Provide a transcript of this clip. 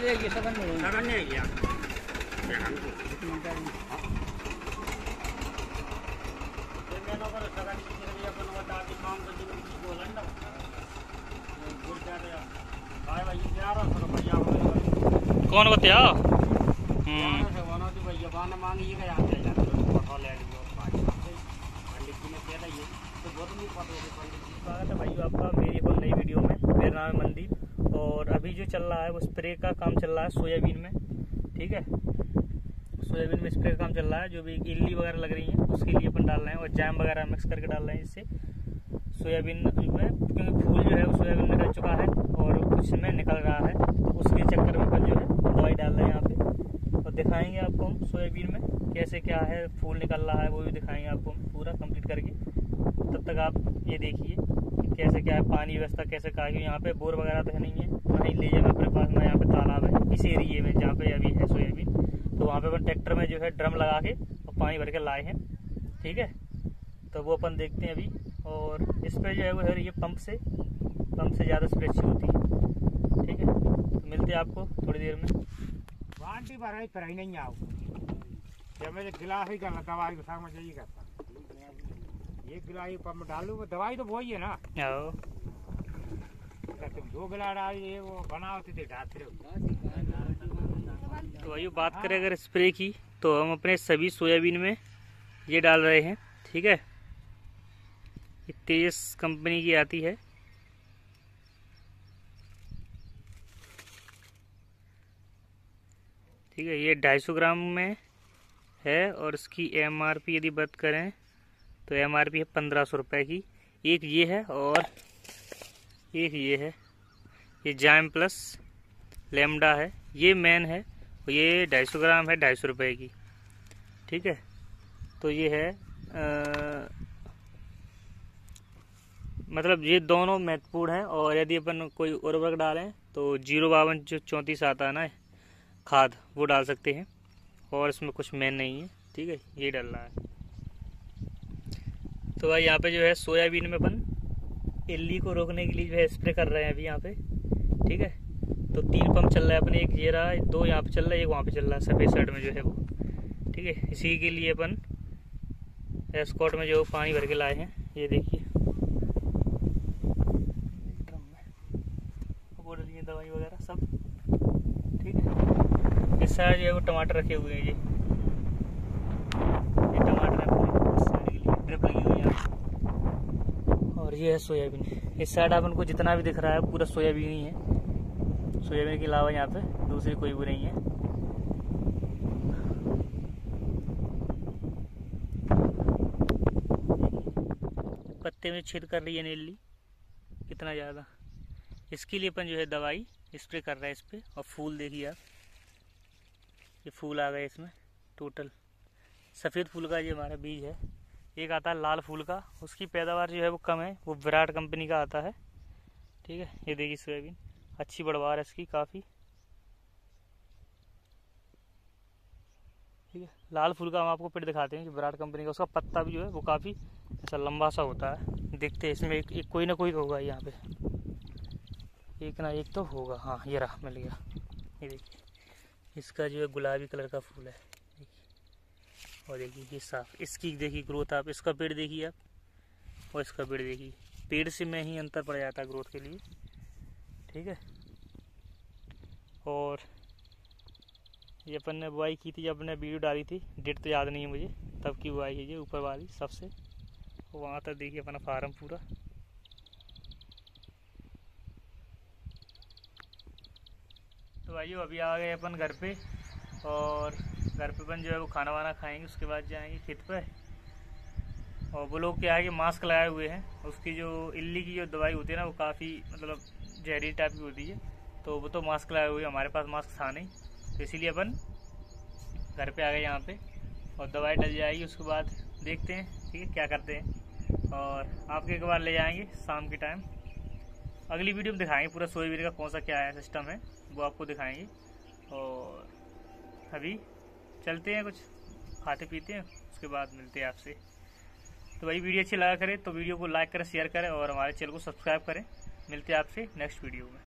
कौन बतिया स्वागत है भाई आपका मेरी एक नई वीडियो में। मेरा नाम है मनदीप और अभी जो चल रहा है वो स्प्रे का काम चल रहा है सोयाबीन में। ठीक है, सोयाबीन में स्प्रे का काम चल रहा है। जो भी इल्ली वगैरह लग रही है उसके लिए अपन डाल रहे हैं और जैम वगैरह मिक्स करके डाल रहे हैं इससे सोयाबीन में, क्योंकि फूल जो है वो सोयाबीन में निकल चुका है और कुछ में निकल रहा है, तो उसके चक्कर में अपन जो है दवाई डाल रहे हैं यहाँ पे और दिखाएंगे आपको हम सोयाबीन में कैसे क्या है, फूल निकल रहा है वो भी दिखाएंगे आपको हम पूरा कंप्लीट करके। तब तक आप ये देखिए कि कैसे क्या है, पानी व्यवस्था कैसे क्या है। यहाँ पे बोर वगैरह तो है नहीं है, ना ही ले जाए अपने पास, ना यहाँ पे तालाब है इस एरिए में जहाँ पे अभी है सोयाबीन। तो वहाँ पे अपन ट्रैक्टर में जो है ड्रम लगा के और पानी भर के लाए हैं। ठीक है, तो वो अपन देखते हैं अभी। और स्प्रे जो है वो है ये पंप से ज़्यादा स्प्रे अच्छी होती है। ठीक है, तो मिलते हैं आपको थोड़ी देर में। बाल्टी भर फिर ही नहीं आओ, जब मेरे गिलास ही कर दवाई को सामने यही करता ये गिलाई पंप डालू, दवाई तो वही है ना। तुम दो गिला डाली वो बनाते थे ढाते। तो वही बात करें अगर स्प्रे की, तो हम अपने सभी सोयाबीन में ये डाल रहे हैं। ठीक है, ये तेज कंपनी की आती है। ठीक है, ये 250 ग्राम में है और इसकी MRP यदि बात करें तो MRP है 1500 रुपये की। एक ये है और एक ये है, ये जाइम प्लस लेमडा है, ये मेन है। ये 250 ग्राम है 250 रुपये की। ठीक है, तो ये है मतलब ये दोनों महत्वपूर्ण हैं। और यदि अपन कोई उर्वरक डालें तो 052 जो 34 आता है ना खाद, वो डाल सकते हैं। और इसमें कुछ मेन नहीं है। ठीक है, ये डल रहा है। तो भाई यहाँ पे जो है सोयाबीन में अपन इल्ली को रोकने के लिए जो है स्प्रे कर रहे हैं अभी यहाँ पे। ठीक है, तो 3 पंप चल रहा है अपने, एक ये रहा, 2 यहाँ पे चल रहा है, एक वहाँ पे चल रहा है सफ़ेद शर्ट में जो है वो। ठीक है, इसी के लिए अपन एस्कॉट में जो पानी भर के लाए हैं, ये देखिए दवाई वगैरह सब। ठीक है, इस साइड जो है वो टमाटर रखे हुए हैं, ये टमाटर है इस साइड के लिए ड्रिप लगी हुई है। और ये है सोयाबीन। इस साइड अपन को जितना भी दिख रहा है पूरा सोयाबीन ही है। सोयाबीन के अलावा यहाँ पे दूसरी कोई भी नहीं है। पत्ते में छेद कर रही है नीली कितना ज़्यादा, इसके लिए अपन जो है दवाई स्प्रे कर रहे हैं इस पर। और फूल देखिए आप, ये फूल आ गए इसमें टोटल। सफ़ेद फूल का ये हमारा बीज है। एक आता है लाल फूल का, उसकी पैदावार जो है वो कम है, वो विराट कंपनी का आता है। ठीक है, ये देखिए सोयाबीन अच्छी बढ़वार है इसकी काफ़ी। ठीक है, लाल फूल का हम आपको पेड़ दिखाते हैं कि विराट कंपनी का, उसका पत्ता भी जो है वो काफ़ी ऐसा लंबा सा होता है। देखते हैं इसमें एक कोई ना कोई होगा यहाँ पे, एक ना एक तो होगा। हाँ, ये रहा, मिल गया। ये देखिए इसका जो है गुलाबी कलर का फूल है, देखिए। और देखिए ये साफ, इसकी देखिए ग्रोथ आप, इसका पेड़ देखिए आप और इसका पेड़ देखिए, पेड़ से में ही अंतर पड़ जाता है ग्रोथ के लिए। ठीक है, और ये अपन ने बुआई की थी जब अपने वीडियो डाली थी, डेट तो याद नहीं है मुझे, तब की बुआई है ये ऊपर वाली सबसे। वहाँ तक देखिए अपना फार्म पूरा। तो भाइयों अभी आ गए अपन घर पे, और घर पे अपन जो है वो खाना वाना खाएंगे, उसके बाद जाएंगे खेत पे। और वो लोग क्या है कि मास्क लगाए हुए हैं, उसकी जो इल्ली की जो दवाई होती है ना वो काफ़ी मतलब जहरीली टाइप की होती है, तो वो तो मास्क लगाए हुए हैं। हमारे पास मास्क था नहीं, तो इसीलिए अपन घर पे आ गए यहाँ पे। और दवाई डल जाएगी उसके बाद देखते हैं ठीक है क्या करते हैं। और आपके एक बार ले जाएंगे शाम के टाइम, अगली वीडियो में दिखाएंगे पूरा सोयाबीन का कौन सा क्या है सिस्टम है, वो आपको दिखाएंगे। और अभी चलते हैं, कुछ खाते पीते हैं, उसके बाद मिलते हैं आपसे। तो भाई वीडियो अच्छी लगा करें तो वीडियो को लाइक करें, शेयर करें और हमारे चैनल को सब्सक्राइब करें। मिलते हैं आपसे नेक्स्ट वीडियो में।